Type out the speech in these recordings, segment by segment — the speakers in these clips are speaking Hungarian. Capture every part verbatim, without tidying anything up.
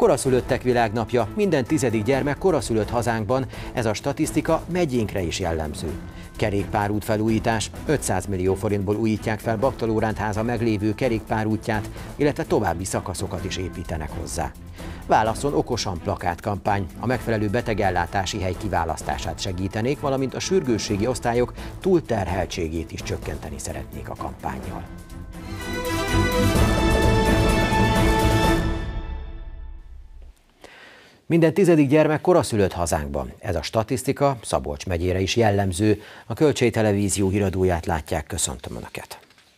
Koraszülöttek világnapja, minden tizedik gyermek koraszülött hazánkban, ez a statisztika megyénkre is jellemző. Kerékpárút felújítás, ötszáz millió forintból újítják fel Baktalórántháza meglévő kerékpárútját, illetve további szakaszokat is építenek hozzá. Válasszon okosan plakátkampány, a megfelelő betegellátási hely kiválasztását segítenék, valamint a sürgősségi osztályok túlterheltségét is csökkenteni szeretnék a kampánnyal. Minden tizedik gyermek koraszülött hazánkban. Ez a statisztika Szabolcs megyére is jellemző. A Kölcsey Televízió híradóját látják, köszöntöm Önöket.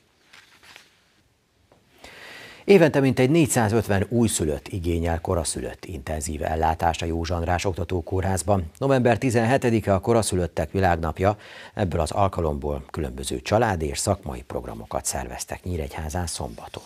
Évente mintegy négyszázötven újszülött igényel koraszülött intenzív ellátást a Józsa András Oktatókórházban. november tizenhetedike a koraszülöttek világnapja, ebből az alkalomból különböző családi és szakmai programokat szerveztek Nyíregyházán szombaton.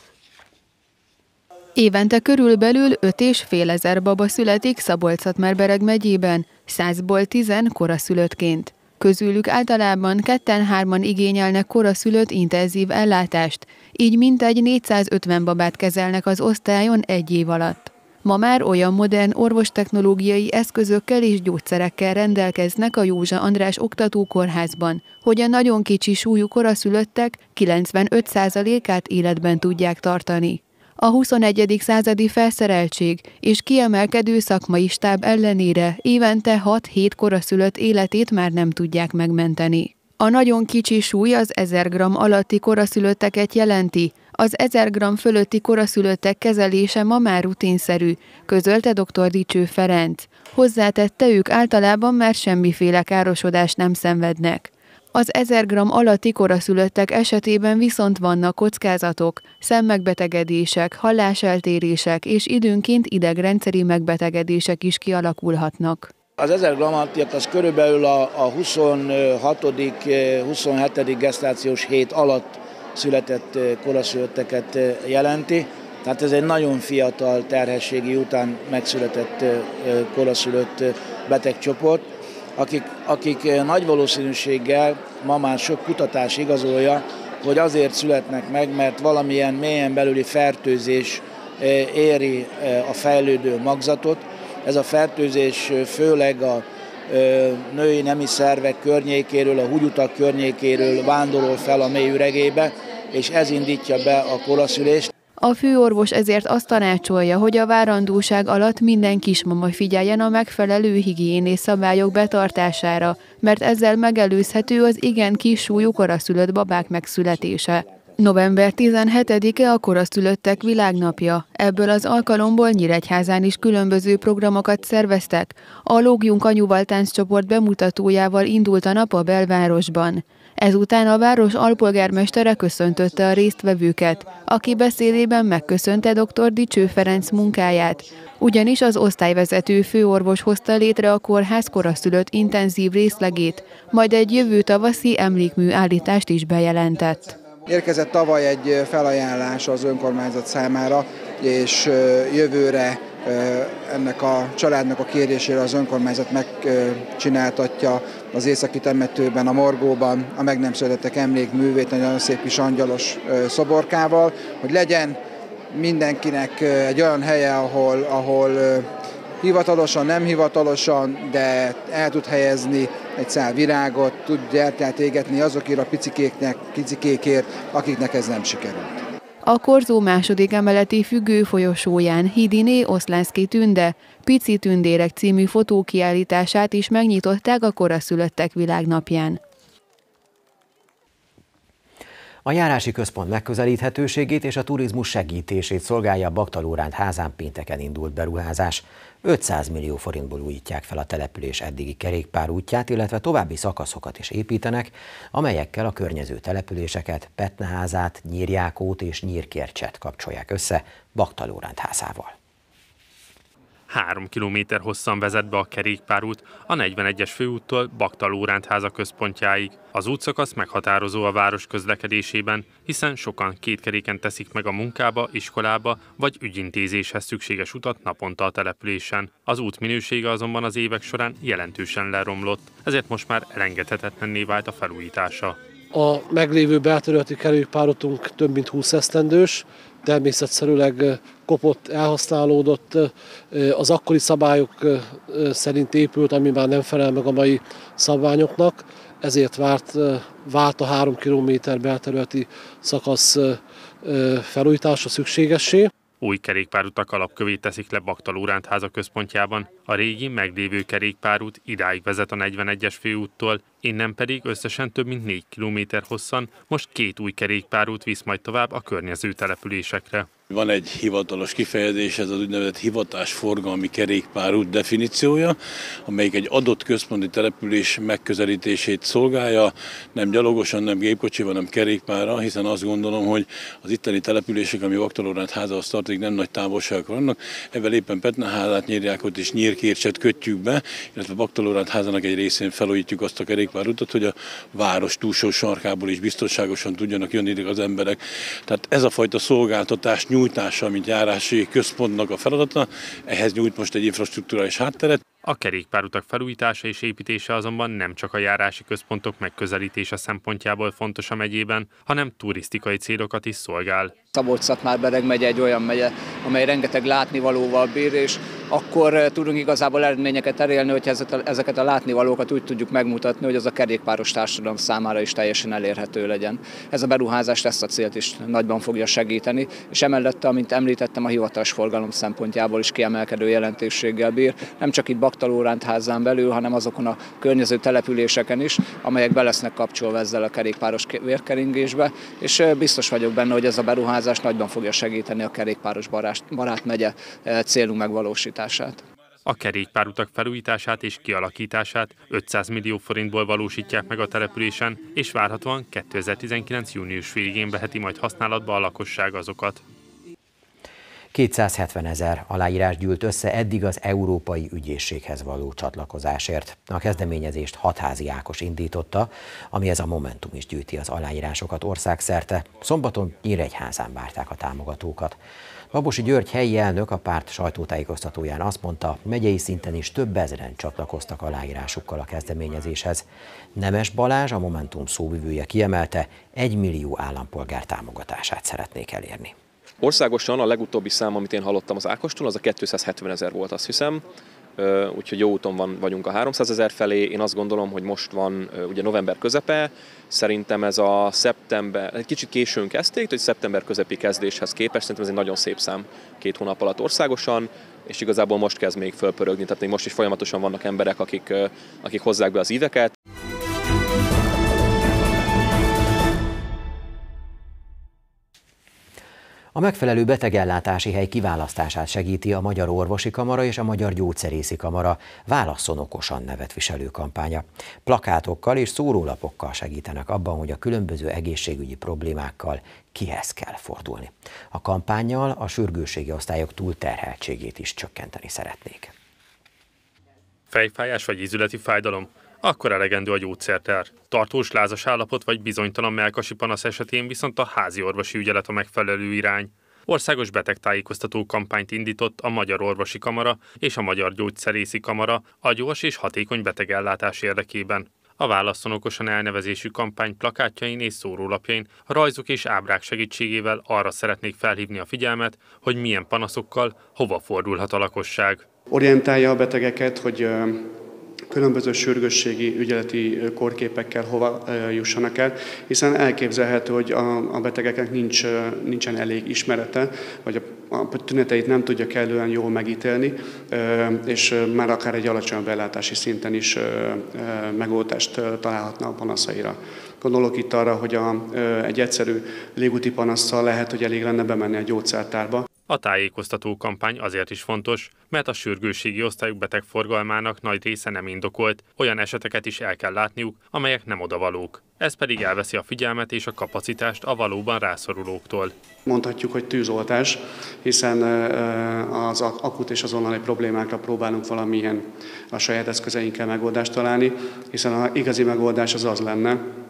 Évente körülbelül öt és fél ezer baba születik Szabolcs-Szatmár-Bereg megyében, százból tizen koraszülöttként. Közülük általában ketten-hárman igényelnek koraszülött intenzív ellátást, így mintegy négyszázötven babát kezelnek az osztályon egy év alatt. Ma már olyan modern orvostechnológiai eszközökkel és gyógyszerekkel rendelkeznek a Józsa András Oktatókórházban, hogy a nagyon kicsi súlyú koraszülöttek kilencvenöt százalékát életben tudják tartani. A huszonegyedik századi felszereltség és kiemelkedő szakmai stáb ellenére évente hat-hét koraszülött életét már nem tudják megmenteni. A nagyon kicsi súly az ezer gramm alatti koraszülötteket jelenti, az ezer gramm fölötti koraszülöttek kezelése ma már rutinszerű, közölte dr. Dicső Ferenc. Hozzátette, ők általában már semmiféle károsodást nem szenvednek. Az ezer gramm alatti koraszülöttek esetében viszont vannak kockázatok, szemmegbetegedések, halláseltérések és időnként idegrendszeri megbetegedések is kialakulhatnak. Az ezer gramm alattiak az körülbelül a, a huszonhatodik huszonhetedik gesztációs hét alatt született koraszülötteket jelenti. Tehát ez egy nagyon fiatal terhességi után megszületett koraszülött betegcsoport, akik, akik nagy valószínűséggel ma már sok kutatás igazolja, hogy azért születnek meg, mert valamilyen mélyen belüli fertőzés éri a fejlődő magzatot. Ez a fertőzés főleg a női nemi szervek környékéről, a húgyutak környékéről vándorol fel a mély üregébe, és ez indítja be a koraszülést. A főorvos ezért azt tanácsolja, hogy a várandóság alatt minden kismama figyeljen a megfelelő higiénés szabályok betartására, mert ezzel megelőzhető az igen kis súlyú koraszülött babák megszületése. november tizenhetedike a koraszülöttek világnapja. Ebből az alkalomból Nyíregyházán is különböző programokat szerveztek. A Lógjunk anyuval tánccsoport bemutatójával indult a nap a belvárosban. Ezután a város alpolgármestere köszöntötte a résztvevőket, aki beszédében megköszönte dr. Dicső Ferenc munkáját, ugyanis az osztályvezető főorvos hozta létre a kórház koraszülött intenzív részlegét, majd egy jövő tavaszi emlékmű állítást is bejelentett. Érkezett tavaly egy felajánlás az önkormányzat számára, és jövőre ennek a családnak a kérésére az önkormányzat megcsináltatja az északi temetőben, a morgóban a meg nem születettek emlékművét, egy nagyon szép kis angyalos szoborkával, hogy legyen mindenkinek egy olyan helye, ahol, ahol hivatalosan, nem hivatalosan, de el tud helyezni egy szál virágot, tud gyertyát égetni azokért a picikéknek, picikékért, akiknek ez nem sikerült. A Korzó második emeleti függő folyosóján Hidiné Oszlánszky Tünde, Pici Tündérek című fotókiállítását is megnyitották a koraszülöttek világnapján. A járási központ megközelíthetőségét és a turizmus segítését szolgálja Baktalórántháza pénteken indult beruházás. ötszáz millió forintból újítják fel a település eddigi kerékpárútját, illetve további szakaszokat is építenek, amelyekkel a környező településeket, Petneházát, Nyírjákót és Nyírkércset kapcsolják össze Baktalóránthászával. Három kilométer hosszan vezet be a kerékpárút a negyvenegyes főúttól Baktalórántháza központjáig. Az útszakasz meghatározó a város közlekedésében, hiszen sokan kétkeréken teszik meg a munkába, iskolába vagy ügyintézéshez szükséges utat naponta a településen. Az út minősége azonban az évek során jelentősen leromlott, ezért most már elengedhetetlenné vált a felújítása. A meglévő belterületi kerékpárutunk több mint húsz esztendős, természetszerűleg kopott, elhasználódott, az akkori szabályok szerint épült, ami már nem felel meg a mai szabványoknak, ezért várt, vált a három kilométer belterületi szakasz felújítása szükségessé. Új kerékpárutak alapkövét teszik le Baktalórántháza központjában. A régi, meglévő kerékpárút idáig vezet a negyvenegyes főúttól, innen pedig összesen több mint négy kilométer hosszan most két új kerékpárút visz majd tovább a környező településekre. Van egy hivatalos kifejezés, ez az úgynevezett hivatásforgalmi kerékpárút definíciója, amelyik egy adott központi település megközelítését szolgálja, nem gyalogosan, nem gépkocsival, hanem kerékpárra, hiszen azt gondolom, hogy az itteni települések, ami Baktalórántházához tartozik, nem nagy távolságok vannak. Ebben éppen Petneházát, Nyírjákot és Nyírkércset kötjük be, illetve Baktalórántházának egy részén felújítjuk azt a kerékpárutat, hogy a város túlsó sarkából is biztonságosan tudjanak jönni ide az emberek. Tehát ez a fajta szolgáltatás nyújtása, mint járási központnak a feladata, ehhez nyújt most egy infrastruktúrális hátteret. A kerékpárutak felújítása és építése azonban nem csak a járási központok megközelítése szempontjából fontos a megyében, hanem turisztikai célokat is szolgál. Szabolcs-Szatmár-Bereg megye egy olyan megye, amely rengeteg látnivalóval bír, és akkor tudunk igazából eredményeket elérni, hogy ezeket a látnivalókat úgy tudjuk megmutatni, hogy az a kerékpáros társadalom számára is teljesen elérhető legyen. Ez a beruházás ezt a célt is nagyban fogja segíteni, és emellett, amint említettem, a hivatalos forgalom szempontjából is kiemelkedő jelentőséggel bír, nem csak itt Baktalórántházán belül, hanem azokon a környező településeken is, amelyek be lesznek kapcsolva ezzel a kerékpáros vérkeringésbe, és biztos vagyok benne, hogy ez a beruházás nagyban fogja segíteni a kerékpáros barát megye célunk megvalósítását. A kerékpárutak felújítását és kialakítását ötszáz millió forintból valósítják meg a településen, és várhatóan kétezer-tizenkilenc június végén veheti majd használatba a lakosság azokat. kétszázhetvenezer aláírás gyűlt össze eddig az Európai Ügyészséghez való csatlakozásért. A kezdeményezést Hatházi Ákos indította, amihez a Momentum is gyűjti az aláírásokat országszerte. Szombaton Nyíregyházán várták a támogatókat. Babosi György helyi elnök a párt sajtótájékoztatóján azt mondta, megyei szinten is több ezeren csatlakoztak aláírásukkal a kezdeményezéshez. Nemes Balázs, a Momentum szóvivője kiemelte, egy millió állampolgár támogatását szeretnék elérni. Országosan a legutóbbi szám, amit én hallottam az Ákostól, az a kétszázhetvenezer volt, azt hiszem. Úgyhogy jó úton van, vagyunk a háromszázezer felé. Én azt gondolom, hogy most van ugye november közepe, szerintem ez a szeptember, egy kicsit későn kezdték, hogy szeptember közepi kezdéshez képest, szerintem ez egy nagyon szép szám két hónap alatt országosan, és igazából most kezd még fölpörögni, tehát még most is folyamatosan vannak emberek, akik, akik hozzák be az íveket. A megfelelő betegellátási hely kiválasztását segíti a Magyar Orvosi Kamara és a Magyar Gyógyszerészi Kamara Válasszon okosan nevet viselő kampánya. Plakátokkal és szórólapokkal segítenek abban, hogy a különböző egészségügyi problémákkal kihez kell fordulni. A kampánnyal a sürgősségi osztályok túlterheltségét is csökkenteni szeretnék. Fejfájás vagy ízületi fájdalom? Akkor elegendő a gyógyszertár. Tartós lázas állapot vagy bizonytalan mellkasi panasz esetén viszont a házi orvosi ügyelet a megfelelő irány. Országos betegtájékoztató kampányt indított a Magyar Orvosi Kamara és a Magyar Gyógyszerészi Kamara a gyors és hatékony betegellátás érdekében. A Válasszon okosan elnevezésű kampány plakátjain és szórólapjain a rajzok és ábrák segítségével arra szeretnék felhívni a figyelmet, hogy milyen panaszokkal hova fordulhat a lakosság. Orientálja a betegeket, hogy különböző sürgősségi ügyeleti kórképekkel hova jussanak el, hiszen elképzelhető, hogy a, a betegeknek nincs, nincsen elég ismerete, vagy a, a tüneteit nem tudja kellően jól megítélni, és már akár egy alacsonyabb ellátási szinten is megoldást találhatna a panaszaira. Gondolok itt arra, hogy a, egy egyszerű légúti panasszal lehet, hogy elég lenne bemenni a gyógyszertárba. A tájékoztató kampány azért is fontos, mert a sürgősségi osztályok betegforgalmának nagy része nem indokolt, olyan eseteket is el kell látniuk, amelyek nem odavalók. Ez pedig elveszi a figyelmet és a kapacitást a valóban rászorulóktól. Mondhatjuk, hogy tűzoltás, hiszen az akut és azonnali problémákra próbálunk valamilyen a saját eszközeinkkel megoldást találni, hiszen az igazi megoldás az az lenne,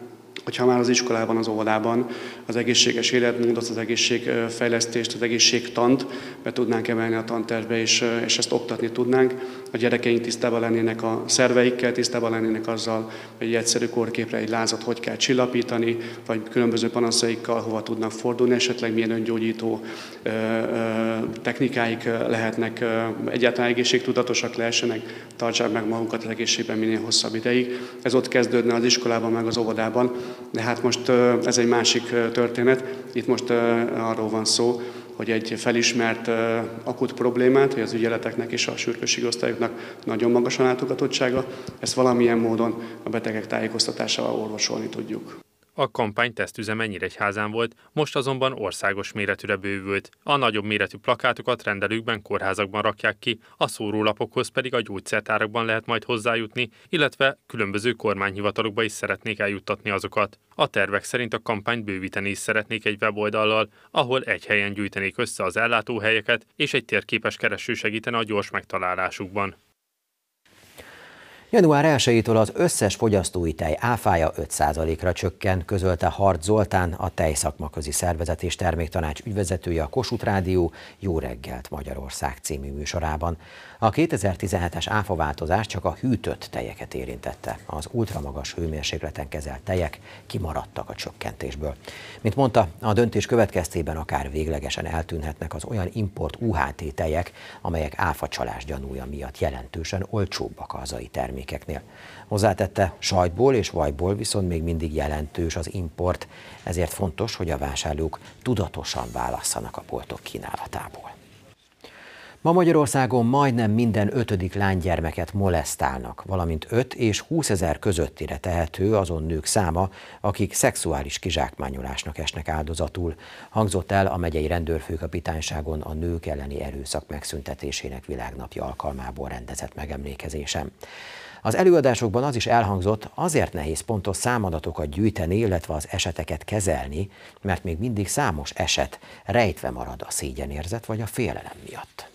hogyha már az iskolában, az óvodában az egészséges életmódot, az egészségfejlesztést, az egészségtant be tudnánk emelni a tantervbe, és, és ezt oktatni tudnánk. A gyerekeink tisztában lennének a szerveikkel, tisztában lennének azzal, hogy egy egyszerű kórképre egy lázat hogy kell csillapítani, vagy különböző panaszaikkal hova tudnak fordulni, esetleg milyen öngyógyító ö, ö, technikáik lehetnek, ö, egyáltalán egészségtudatosak lehessenek, tartsák meg magukat az egészségben minél hosszabb ideig. Ez ott kezdődne az iskolában, meg az óvodában, de hát most ö, ez egy másik történet. Itt most ö, arról van szó, hogy egy felismert uh, akut problémát, hogy az ügyeleteknek és a sürgősségi osztályoknak nagyon magas a látogatottsága, ezt valamilyen módon a betegek tájékoztatásával orvosolni tudjuk. A kampány tesztüzeme Nyíregyházán volt, most azonban országos méretűre bővült. A nagyobb méretű plakátokat rendelőkben, kórházakban rakják ki, a szórólapokhoz pedig a gyógyszertárakban lehet majd hozzájutni, illetve különböző kormányhivatalokba is szeretnék eljuttatni azokat. A tervek szerint a kampányt bővíteni is szeretnék egy weboldallal, ahol egy helyen gyűjtenék össze az ellátóhelyeket, és egy térképes kereső segítene a gyors megtalálásukban. január elsejétől az összes fogyasztói tej áfája öt százalékra csökken, közölte Hardt Zoltán, a Tejszakmaközi Szervezet és Terméktanács ügyvezetője a Kossuth Rádió Jó reggelt Magyarország című műsorában. A kétezer-tizenhetes áfaváltozás csak a hűtött tejeket érintette. Az ultramagas hőmérsékleten kezelt tejek kimaradtak a csökkentésből. Mint mondta, a döntés következtében akár véglegesen eltűnhetnek az olyan import u há té tejek, amelyek áfacsalás gyanúja miatt jelentősen olcsóbbak a hazai termékeknél. Hozzátette, sajtból és vajból viszont még mindig jelentős az import, ezért fontos, hogy a vásárlók tudatosan válasszanak a boltok kínálatából. Ma Magyarországon majdnem minden ötödik lánygyermeket molesztálnak, valamint öt és húszezer közöttire tehető azon nők száma, akik szexuális kizsákmányolásnak esnek áldozatul, hangzott el a megyei rendőrfőkapitányságon a nők elleni erőszak megszüntetésének világnapja alkalmából rendezett megemlékezésen. Az előadásokban az is elhangzott, azért nehéz pontos számadatokat gyűjteni, illetve az eseteket kezelni, mert még mindig számos eset rejtve marad a szégyenérzet vagy a félelem miatt.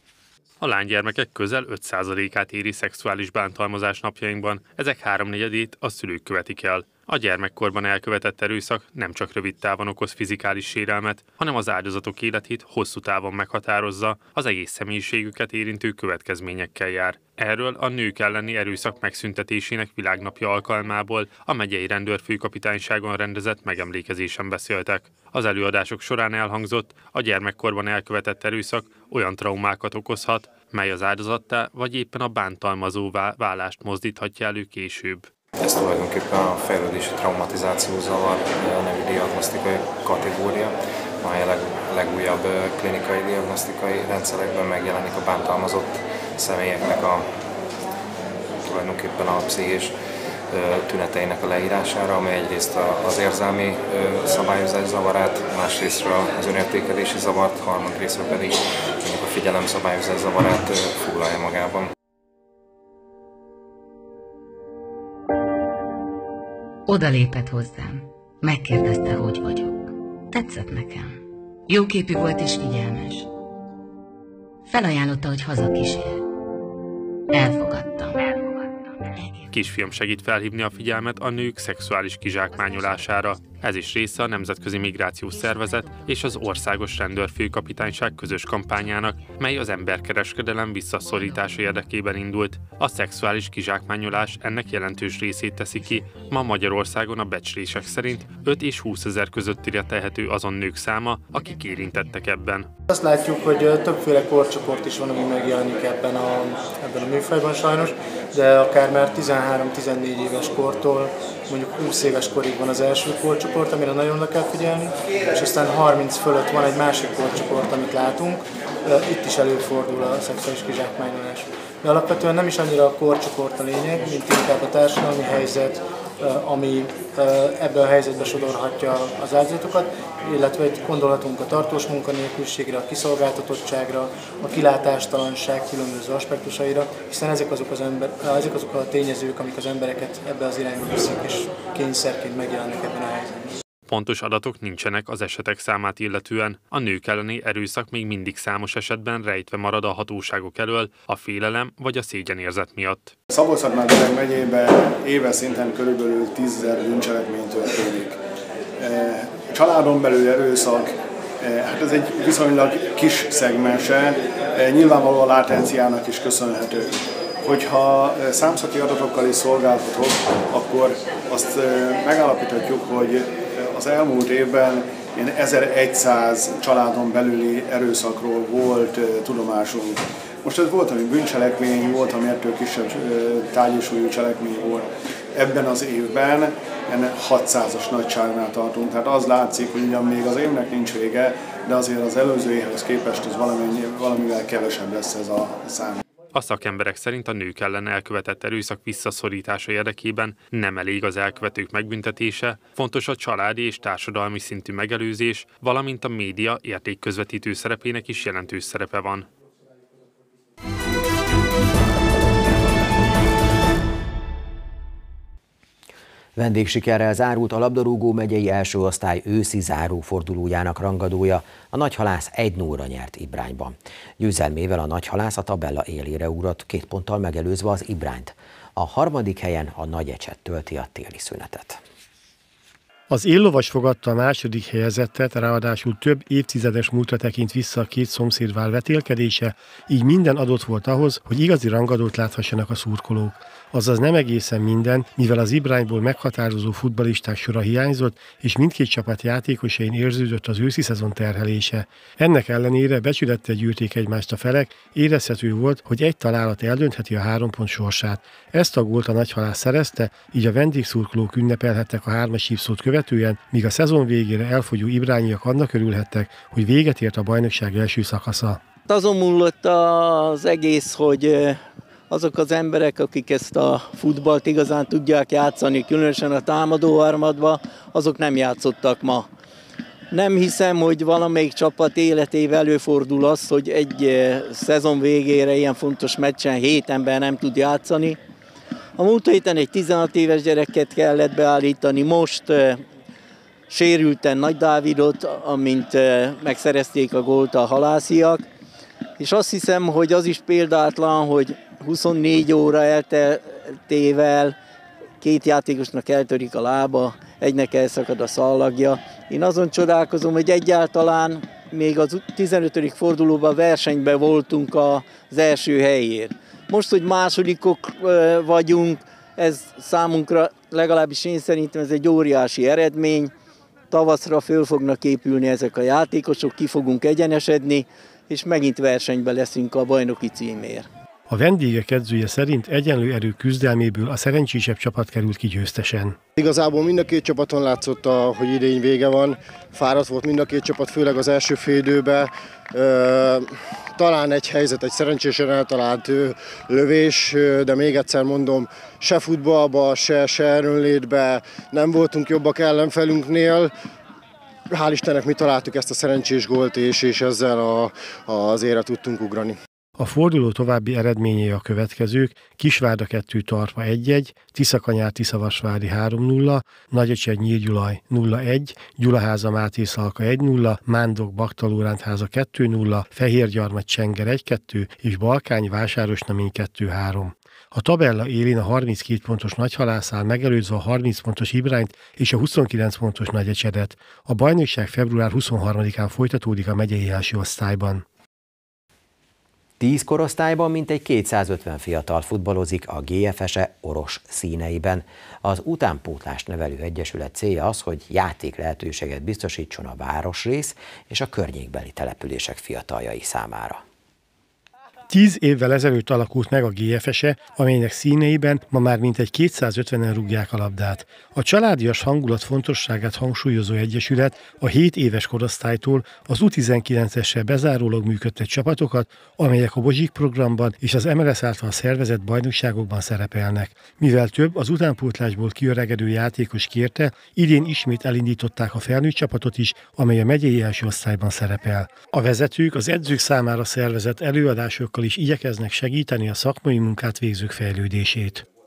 A lánygyermekek közel öt százalékát éri szexuális bántalmazás napjainkban, ezek háromnegyedét a szülők követik el. A gyermekkorban elkövetett erőszak nem csak rövid távon okoz fizikális sérelmet, hanem az áldozatok életét hosszú távon meghatározza, az egész személyiségüket érintő következményekkel jár. Erről a nők elleni erőszak megszüntetésének világnapja alkalmából a megyei rendőrfőkapitányságon rendezett megemlékezésen beszéltek. Az előadások során elhangzott, a gyermekkorban elkövetett erőszak olyan traumákat okozhat, mely az áldozattá vagy éppen a bántalmazóvá válást mozdíthatja elő később. Ez tulajdonképpen a fejlődési traumatizáció zavar nevű diagnosztikai kategória, amely a leg, legújabb klinikai diagnosztikai rendszerekben megjelenik a bántalmazott személyeknek a tulajdonképpen a pszichés tüneteinek a leírására, amely egyrészt az érzelmi szabályozás zavarát, másrésztről az önértékelési zavart, harmadrésztről pedig a figyelemszabályozás zavarát foglalja magában. Oda lépett hozzám, megkérdezte, hogy vagyok. Tetszett nekem. Jóképű volt és figyelmes. Felajánlotta, hogy hazakísér. Elfogadtam. Kisfiam segít felhívni a figyelmet a nők szexuális kizsákmányolására. Ez is része a Nemzetközi Migrációs Szervezet és az Országos Rendőrfőkapitányság közös kampányának, mely az emberkereskedelem visszaszorítása érdekében indult. A szexuális kizsákmányolás ennek jelentős részét teszi ki. Ma Magyarországon a becslések szerint öt és húszezer közöttire tehető azon nők száma, akik érintettek ebben. Azt látjuk, hogy többféle korcsoport is van, ami megjelenik ebben a, ebben a műfajban sajnos, de akár már tizenhárom-tizennégy éves kortól mondjuk húsz éves korig van az első korcsoport, amire nagyon oda kell figyelni, és aztán harminc fölött van egy másik korcsoport, amit látunk. Itt is előfordul a szexuális kizsákmányolás. De alapvetően nem is annyira a korcsoport a lényeg, mint inkább a társadalmi helyzet, ami ebben a helyzetbe sodorhatja az áldozatokat, illetve gondolhatunk a tartós munkanélküliségre, a kiszolgáltatottságra, a kilátástalanság különböző aspektusaira, hiszen ezek azok, az ember, ezek azok a tényezők, amik az embereket ebbe az irányba viszik, és kényszerként megjelennek ebben a helyzetben. Pontos adatok nincsenek az esetek számát illetően. A nők elleni erőszak még mindig számos esetben rejtve marad a hatóságok elől a félelem vagy a szégyenérzet miatt. Szabolcs-Szatmár-Bereg megyében éves szinten körülbelül tízezer bűncselekmény történik. Családon belül erőszak, hát ez egy viszonylag kis szegmense, nyilvánvalóan a látenciának is köszönhető. Hogyha számszaki adatokkal is szolgálhatok, akkor azt megállapíthatjuk, hogy az elmúlt évben ilyen ezerszáz családon belüli erőszakról volt tudomásunk. Most ez volt, ami bűncselekmény, volt, ami ettől kisebb tárgyi cselekmény volt. Ebben az évben ennek hatszázas nagyságnál tartunk, tehát az látszik, hogy ugyan még az évnek nincs vége, de azért az előző évhez képest az valamivel kevesebb lesz ez a szám. A szakemberek szerint a nők ellen elkövetett erőszak visszaszorítása érdekében nem elég az elkövetők megbüntetése, fontos a családi és társadalmi szintű megelőzés, valamint a média értékközvetítő szerepének is jelentős szerepe van. Vendégsikerrel zárult a labdarúgó megyei első osztály őszi zárófordulójának rangadója. A Nagyhalász egy nullra nyert Ibrányban. Győzelmével a Nagyhalász a tabella élére ugrott, két ponttal megelőzve az Ibrányt. A harmadik helyen a Nagyecset tölti a téli szünetet. Az éllovas fogadta a második helyezettet, ráadásul több évtizedes múltra tekint vissza a két szomszédvár vetélkedése, így minden adott volt ahhoz, hogy igazi rangadót láthassanak a szurkolók. Azaz nem egészen minden, mivel az Ibrányból meghatározó futballisták sora hiányzott, és mindkét csapat játékosain érződött az őszi szezon terhelése. Ennek ellenére becsülettel gyűrték egymást a felek, érezhető volt, hogy egy találat eldöntheti a három pont sorsát. Ezt a gólt a Nagyhalász szerezte, így a vendégszurkolók ünnepelhettek a hármas hívszót követően, míg a szezon végére elfogyó ibrányiak annak örülhettek, hogy véget ért a bajnokság első szakasza. Azon múlott az egész, hogy azok az emberek, akik ezt a futballt igazán tudják játszani, különösen a támadó harmadba, azok nem játszottak ma. Nem hiszem, hogy valamelyik csapat életével előfordul az, hogy egy szezon végére ilyen fontos meccsen hét ember nem tud játszani. A múlt héten egy tizenhat éves gyereket kellett beállítani, most sérülten Nagy Dávidot, amint megszerezték a gólt a halásziak. És azt hiszem, hogy az is példátlan, hogy huszonnégy óra elteltével két játékosnak eltörik a lába, egynek elszakad a szallagja. Én azon csodálkozom, hogy egyáltalán még az tizenötödik fordulóban versenyben voltunk az első helyért. Most, hogy másodikok vagyunk, ez számunkra, legalábbis én szerintem ez egy óriási eredmény. Tavaszra föl fognak épülni ezek a játékosok, ki fogunk egyenesedni, és megint versenyben leszünk a bajnoki címért. A vendégek edzője szerint egyenlő erő küzdelméből a szerencsésebb csapat került ki győztesen. Igazából mind a két csapaton látszott, hogy idény vége van. Fáradt volt mind a két csapat, főleg az első fél időben. Talán egy helyzet, egy szerencsésen eltalált lövés, de még egyszer mondom, se futballba, se, se erőnlétbe nem voltunk jobbak ellenfelünknél. Hál' Istennek mi találtuk ezt a szerencsés gólt, és, és ezzel a, az érre tudtunk ugrani. A forduló további eredményei a következők: Kisvárda kettő, Tarpa egy egy, Tiszakanyár-Tiszavasvári három nulla, Nagyecset-Nyírgyulaj nulla egy, Gyulaháza Máté-Szalka egy nulla, Mándok-Baktalórántháza kettő nulla, Fehérgyarmat-Csenger egy kettő és Balkány-Vásárosnamény kettő három. A tabella élén a harminckét pontos Nagyhalász áll, megelőzve a harminc pontos Ibrányt és a huszonkilenc pontos Nagyecsetet. A bajnokság február huszonharmadikán folytatódik a megyei első osztályban. Tíz korosztályban mintegy kétszázötven fiatal futballozik a gé ef es e Oros színeiben. Az Utánpótlást Nevelő Egyesület célja az, hogy játék lehetőséget biztosítson a városrész és a környékbeli települések fiataljai számára. Tíz évvel ezelőtt alakult meg a gé ef es e, amelynek színeiben ma már mintegy kétszázötvenen rúgják a labdát. A családias hangulat fontosságát hangsúlyozó egyesület a hét éves korosztálytól az U tizenkilencessel bezárólag működtet csapatokat, amelyek a Bozsik programban és az em el es által szervezett bajnokságokban szerepelnek. Mivel több az utánpótlásból kiöregedő játékos kérte, idén ismét elindították a felnőtt csapatot is, amely a megyei első osztályban szerepel. A vezetők az edzők számára szervezett előadásokkal is igyekeznek segíteni a szakmai munkát végzők fejlődését.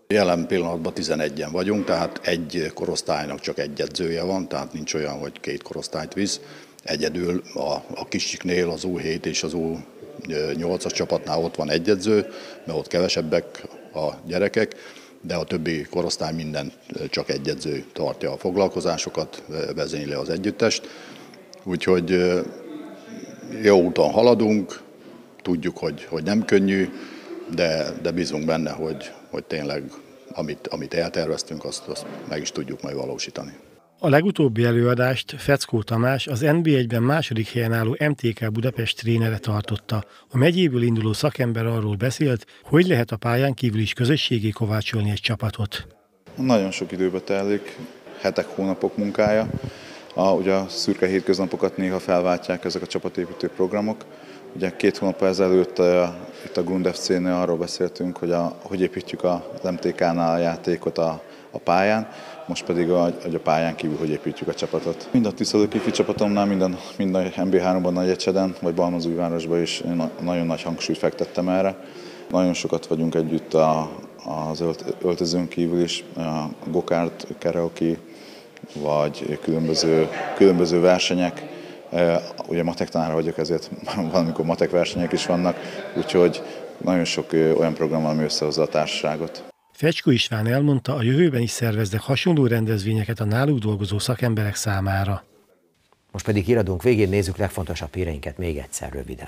Jelen pillanatban tizenegyen vagyunk, tehát egy korosztálynak csak egy edzője van, tehát nincs olyan, hogy két korosztályt visz. Egyedül a, a kisiknél az U hét és az U nyolcas csapatnál ott van egy edző, mert ott kevesebbek a gyerekek, de a többi korosztály minden csak egy edző tartja a foglalkozásokat, vezényli az együttest. Úgyhogy jó úton haladunk, tudjuk, hogy, hogy nem könnyű, de, de bízunk benne, hogy, hogy tényleg amit, amit elterveztünk, azt, azt meg is tudjuk majd valósítani. A legutóbbi előadást Feckó Tamás, az en bé egyben második helyen álló em té ká Budapest trénere tartotta. A megyéből induló szakember arról beszélt, hogy lehet a pályán kívül is közösségé kovácsolni egy csapatot. Nagyon sok időbe telik, hetek, hónapok munkája. A, ugye a szürke hétköznapokat néha felváltják ezek a csapatépítő programok. Ugye két hónap ezelőtt a, itt a Grund ef cé-nél arról beszéltünk, hogy, a, hogy építjük az em té ká-nál a játékot a, a pályán, most pedig a, a pályán kívül, hogy építjük a csapatot. Mind a Tiszadó Kifi csapatomnál, minden, mind a em bé háromban Nagyecseden, vagy Balmazújvárosban is én nagyon nagy hangsúlyt fektettem erre. Nagyon sokat vagyunk együtt a, az öltözőn kívül is, a go-kart, karaoke, vagy különböző, különböző versenyek. Ugye matek tanár vagyok, ezért valamikor matek versenyek is vannak, úgyhogy nagyon sok olyan program van, ami összehozza a társaságot. Fecskó István elmondta, a jövőben is szerveznek hasonló rendezvényeket a náluk dolgozó szakemberek számára. Most pedig híradónk végén nézzük legfontosabb híreinket még egyszer röviden.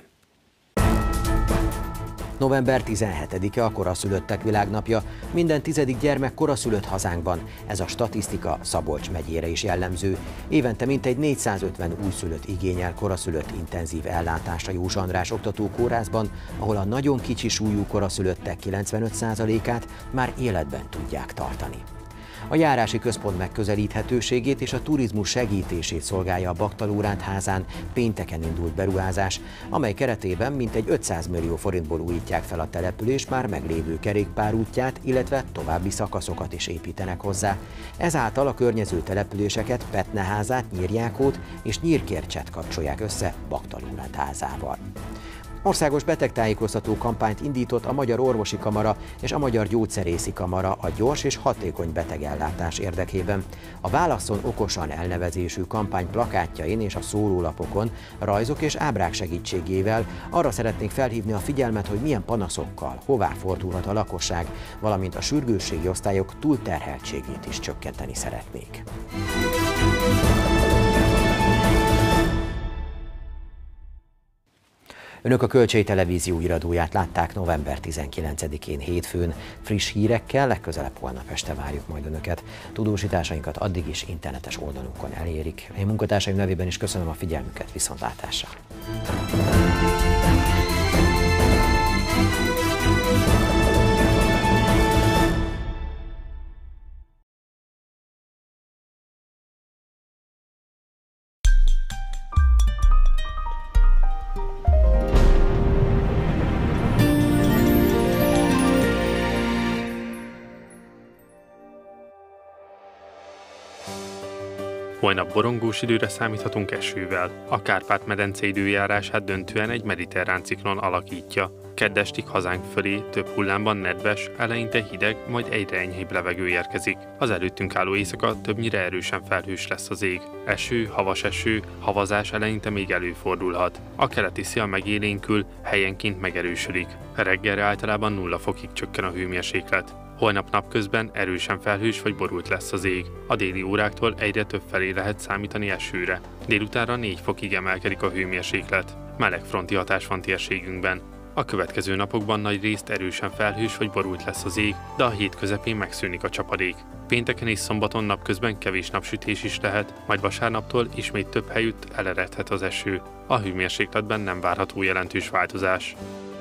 november tizenhetedike a koraszülöttek világnapja, minden tizedik gyermek koraszülött hazánkban. Ez a statisztika Szabolcs megyére is jellemző. Évente mintegy négyszázötven újszülött igényel koraszülött intenzív ellátásra Jós András oktatókórházban, ahol a nagyon kicsi súlyú koraszülöttek kilencvenöt százalékát már életben tudják tartani. A járási központ megközelíthetőségét és a turizmus segítését szolgálja a Baktalóránt házán pénteken indult beruházás, amely keretében mintegy ötszáz millió forintból újítják fel a település már meglévő kerékpárútját, illetve további szakaszokat is építenek hozzá. Ezáltal a környező településeket, Petneházát, Nyírjákót és Nyírkércset kapcsolják össze Baktalóránt házával. Országos betegtájékoztató kampányt indított a Magyar Orvosi Kamara és a Magyar Gyógyszerészi Kamara a gyors és hatékony betegellátás érdekében. A Válasszon okosan elnevezésű kampány plakátjain és a szórólapokon rajzok és ábrák segítségével arra szeretnék felhívni a figyelmet, hogy milyen panaszokkal, hová fordulhat a lakosság, valamint a sürgősségi osztályok túlterheltségét is csökkenteni szeretnék. Önök a Kölcsei Televízió iradóját látták november tizenkilencedikén hétfőn. Friss hírekkel legközelebb holnap este várjuk majd Önöket. Tudósításainkat addig is internetes oldalunkon elérik. Én munkatársaim nevében is köszönöm a figyelmüket, viszontlátásra! Holnap borongós időre számíthatunk esővel. A Kárpát-medence időjárását döntően egy mediterrán ciklon alakítja. Kedd estig hazánk fölé több hullámban nedves, eleinte hideg, majd egyre enyhébb levegő érkezik. Az előttünk álló éjszaka többnyire erősen felhős lesz az ég. Eső, havas eső, havazás eleinte még előfordulhat. A keleti szél megélénkül, helyenként megerősödik. Reggelre általában nulla fokig csökken a hőmérséklet. Holnap napközben erősen felhős vagy borult lesz az ég. A déli óráktól egyre több felé lehet számítani esőre. Délutánra négy fokig emelkedik a hőmérséklet. Meleg fronti hatás van térségünkben. A következő napokban nagy részt erősen felhős vagy borult lesz az ég, de a hét közepén megszűnik a csapadék. Pénteken és szombaton napközben kevés napsütés is lehet, majd vasárnaptól ismét több helyütt eleredhet az eső. A hőmérsékletben nem várható jelentős változás.